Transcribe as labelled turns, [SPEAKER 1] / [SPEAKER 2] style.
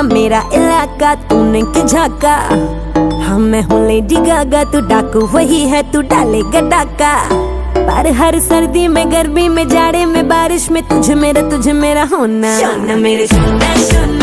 [SPEAKER 1] मेरा इलाका, तूने क्यों झाका? हाँ मैं हूँ लेडी गागा, तू डाकू वही है, तू डालेगा डाका। पर हर सर्दी में, गर्मी में, जाड़े में, बारिश में तुझे मेरा होना। शोना मेरे शोना शोना।